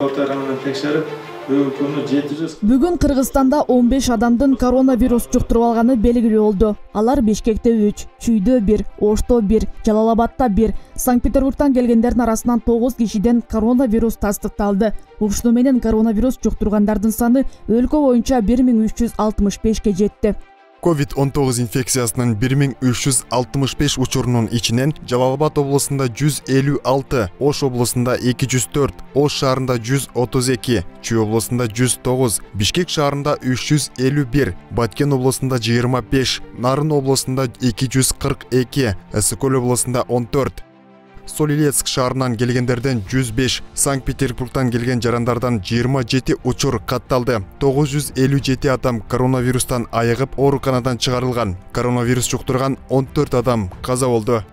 Текшерип, бүгүнкү күнү 700. Бүгүн Кыргызстанда 15 адамдын коронавирус жуктуруп алганы белгилүү болду. Алар Бишкекте 3, Чүйдө 1, Ошто 1, Жалалабадта 1, Санкт-Петербургтан келгендердин арасынан 9 кишиден коронавирус тастыкталды. Ушуну менен коронавирус жуктургандардын саны өлкө боюнча 1365 жетти. COVID-19 инфекциясынын 1365 учурунун ичинен Жалалабад облусунда 156, Ош облусунда 204, Ош шаарында 132, Чүй облусунда 109, Бишкек шаарында 351, Баткен облусунда 25, Нарын облусунда 242, Ысыкөл облусунда 14, Солилецк шаарынан келгендерден 105, Санкт-Петербургтан келген жарандардан 27 учур катталды. 957 адам коронавирустан айыгып ооруканадан чыгарылган. Коронавирус жуктурган 14 адам каза болду.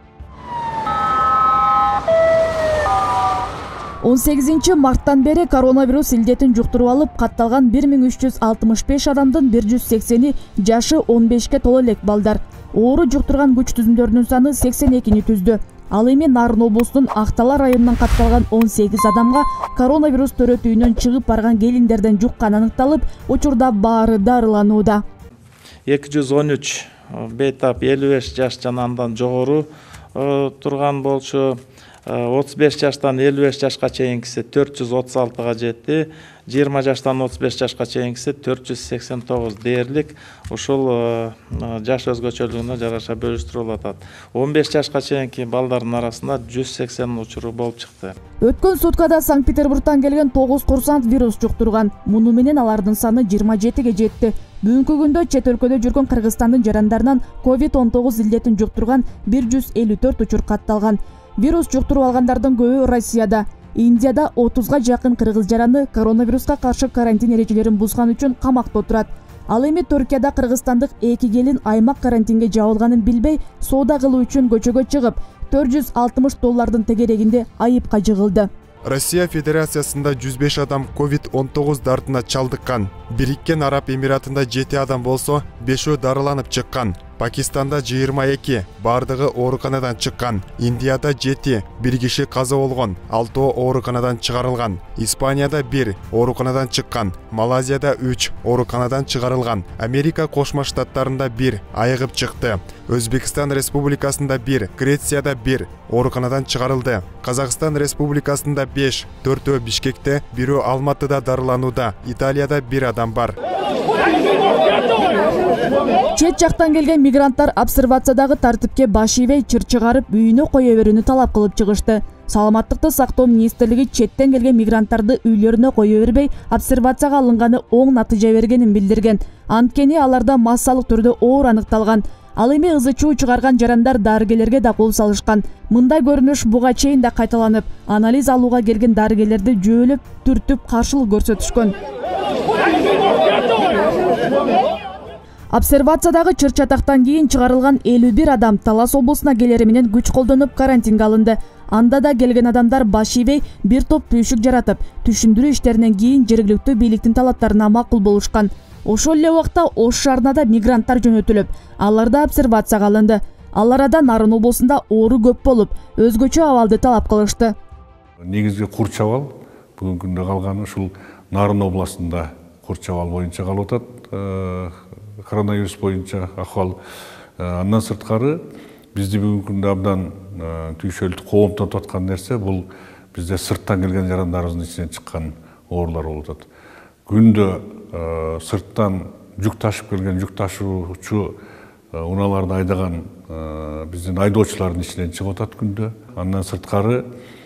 18 марттан бери коронавирус илдетин жуктуруп алып, катталган 1365 адамдын 180-и жашы 15ке толо элек балдар. Оору жуктурган күч түзүмдөрүнүн саны 82-ни түздү. Ал эми Нарын облусунун Актала районунан катталган 18 адамга коронавирус төрөтүүнөн чыгып барган келиндерден жуккан аныкталып, учурда баары дарыланууда. 213 бейтап 55 жаш жана андан жогору турган болчу. 35 жаштан 55 жашка чейинкиси 436 жетти. 20 жаштан 35 жашка чейинкиси 489 дээрлик. Ушул жаш өзгөчөлүгүнө жараша бөлүштүрүлүп атат. 15 жашка чейинки балдардын арасында 180 учуру болуп чыкты. Өткөн суткада Санкт-Петербургтан келген 9 курсант вирус жуктурган. Муну менен алардын саны 27ге жетти. Бүгүнкү күндө чет өлкөдө жүргөн Кыргызстандын жарандарынан COVID-19 илдетин жуктурган 154 учур катталган. Вирус жуктуруп алгандардын көбү Россияда. Индияда 30га жакын кыргыз жараны коронавируска каршы карантин эрежелерин бузган үчүн камакта отурат. Ал эми Түркияда кыргызстандык 2 келин аймак карантинге жабылганын билбей, соода кылуу үчүн көчөгө чыгып, $460 тегерегинде айыпка жыгылды. Россия Федерациясында 105 адам COVID-19 дартына чалдыккан. Бириккен Араб Эмиратында 7 адам болсо, 5-өө дарыланып чыккан. Пакистанда 22, бардыгы ооруканадан чыккан. Индияда 7, бир киши каза болгон, 6 ооруканадан чыгарылган. Испанияда 1, ооруканадан чыккан. Малайзияда 3, ооруканадан чыгарылган. Америка Кошмо Штаттарында 1, айыгып чыкты. Өзбекстан Республикасында 1, Грецияда 1, ооруканадан чыгарылды. Казакстан Республикасында 5, 4-өө Бишкекте, 1-өө Алматыда дарыланууда. Италияда 1 адам бар. Чет жактан келген мигранттар обсервациядагы тартипке баш ийбей, чыр чыгарып, үйүнө кое берүүнү талап кылып чыгышты. Саламаттыкты сактоо министрлиги четтен келген мигранттарды үйлөрүнө кое бербей, обсервацияга алынганы оң натыйжа бергенин билдирген. Анткени аларда массалык түрдө оор аныкталган. Ал эми ызы-чуу чыгарган жарандар дарыгерлерге да кол салышкан. Мындай көрүнүш буга чейин да кайталанып, анализ алууга келген дарыгерлерди жөөлөп, түртүп каршылык көрсөтүшкөн. Обсервациядагы чыр-чатактан кийин чыгарылган 51 адам Талас облусуна келери менен күч колдонуп карантинге алынды. Анда да келген адамдар баш ийбей, бир топ түйшүк жаратып, түшүндүрүү иштеринен кийин жергиликтүү бийликтин талаптарына макул болушкан. Ошол эле убакта Ош шаарына да мигранттар жөнөтүлүп, алар да обсервацияга алынды. Ал арада Нарын облусунда оору көп болуп, өзгөчө абалды талап кылышты. Негизги Курчабал бүгүнкү күндө калганы ушул Нарын областында Курчабал боюнча калып атат. Коронавирус боюнча акыбал. Андан сырткары бизди бүгүнкү күндө абдан түйшөлтүп коомтотуп аткан нерсе бул бизде сырттан келген жарандарыбыздын ичинен чыккан оорулар болуп атат. Күндө сырттан жүк ташып келген жүк ташуучу унааларды айдаган биздин айдоочулардын ичинен чыгып атат күндө. Андан сырткары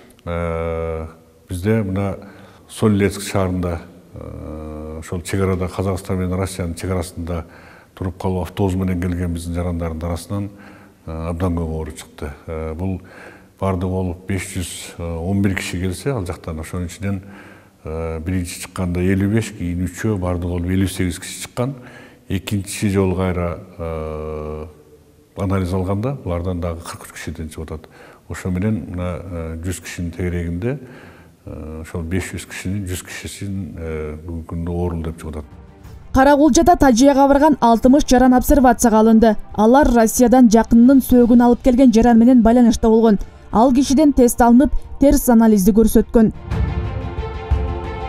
бизде мына Солилецк шаарында ошол чегарада Казакстан менен Россиянын чегарасында туруп калып автобус менен келген биздин жарандардын арасынан абдан көп оору чыкты. Бул бардыгы болуп 511 киши келсе, ал жактан ошонун ичинен биринчи чыкканда 55, кийин 3-өө бардыгы болуп 58 киши чыккан. Экинчи жолу кайра анализ алганда булардан дагы 43 кишиден чыгып атат. Ошо менен мына 100 кишинин тегерегинде ошол 500 кишинин 100 кишисин бүгүнкү күндө оорул деп чыгып атат. Карагулжада Тажияга барган 60 жаран обсервацияга алынды. Алар Россиядан жакынынын сөөгүн алып келген жаран менен байланышта болгон. Ал кишиден тест алынып, терс анализди көрсөткөн.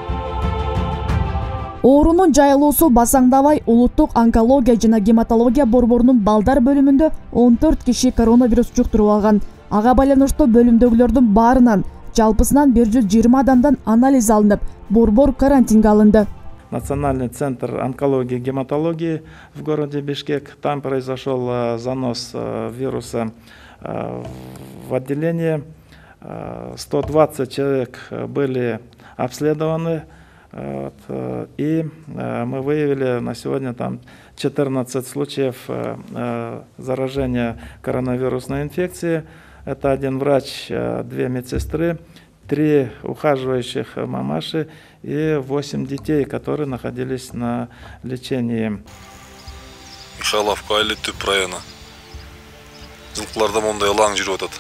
Оорунун жайылуусу басаңдабай улуттук онкология жана гематология борборунун балдар бөлүмүндө 14 киши коронавирус жуктуруп алган. Ага байланыштуу бөлүмдөгүлөрдүн баарынан жалпысынан 120 адамдан анализ алынып, борбор карантинге алынды. Национальный центр онкологии и гематологии в городе Бишкек. Там произошел занос вируса в отделение. 120 человек были обследованы. И мы выявили на сегодня там 14 случаев заражения коронавирусной инфекцией. Это один врач, 2 медсестры, 3 ухаживающих мамаши и 8 детей, которые находились на лечении. Михайловка айылы Түп районы. Жылкыларда мондай лаң жүрүп атат.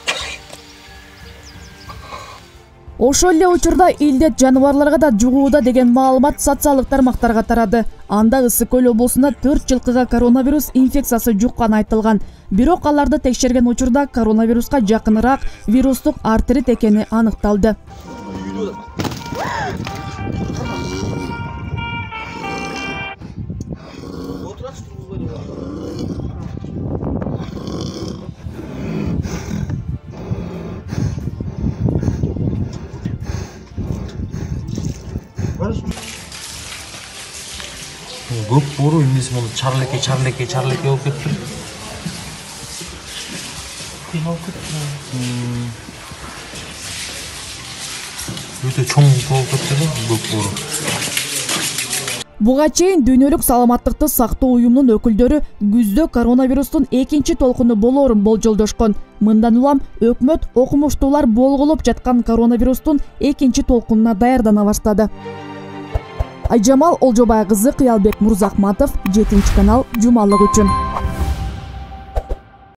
Ошол эле учурда илдет жаныбарларга да жугууда деген маалымат социалдык тармактарга тарады. Анда Ысык Көл облусунда 4 жылкыга коронавирус инфекциясы жукканы айтылган. Бирок аларды текшерген учурда коронавируска жакыныраак вирустук артрит экени аныкталды. Көп бору эмнеси муну чарлеке болуп кетти. Өтө чоң болуп кетти да көп бору. Буга чейин дүйнөлүк саламаттыкты сактоо уюмунун өкүлдөрү күздө коронавирустун экинчи толкуну болоорун болжолдошкон. Мындан улам өкмөт окумуштуулар болгулуп жаткан коронавирустун экинчи толкунуна даярдана баштады. Айжамал Олжобай кызы, Кыялбек Мурзахматов, 7 канал, жумалык үчүн.